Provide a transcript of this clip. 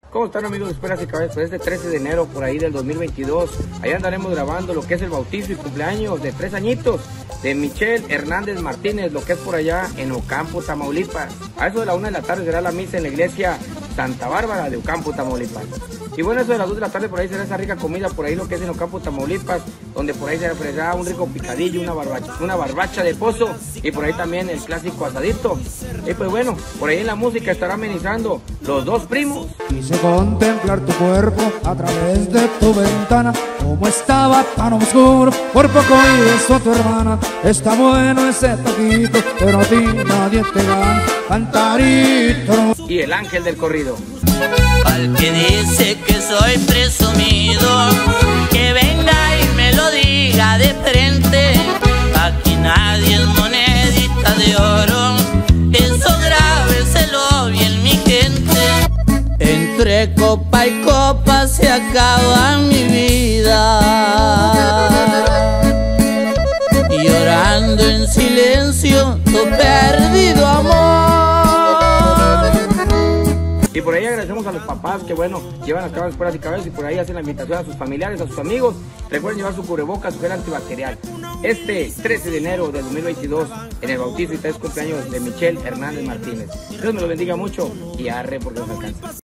¿Cómo están, amigos de Espuelas y Caballos? Pues este 13 de enero por ahí del 2022, ahí andaremos grabando lo que es el bautizo y cumpleaños de 3 añitos de Michelle Hernández Martínez, lo que es por allá en Ocampo, Tamaulipas. A eso de la 1 de la tarde será la misa en la iglesia Santa Bárbara de Ocampo, Tamaulipas. Y bueno, eso de las 2 de la tarde por ahí será esa rica comida por ahí lo que es en Ocampo, Tamaulipas, donde por ahí se ofrecerá un rico picadillo, una barbacha de pozo y por ahí también el clásico asadito. Y pues bueno, por ahí en la música estará amenizando Los Dos Primos. Quise contemplar tu cuerpo a través de tu ventana, como estaba tan oscuro, por poco y beso a tu hermana. Está bueno ese taquito, pero a ti nadie te da cantarito. Y el ángel del corrido. Al que dice que soy presumido, que venga y me lo diga de frente. Aquí nadie es monedita de oro, eso grábeselo bien mi gente. Entre copa y copa se acaba mi vida, llorando en silencio tu perdido amor. Y por ahí agradecemos a los papás que, bueno, llevan las cámaras Espuelas y Caballos y por ahí hacen la invitación a sus familiares, a sus amigos. Recuerden llevar su cubrebocas, su gel antibacterial. Este 13 de enero del 2022, en el bautizo y 3 cumpleaños de Michelle Hernández Martínez. Dios me lo bendiga mucho y arre porque nos alcanza.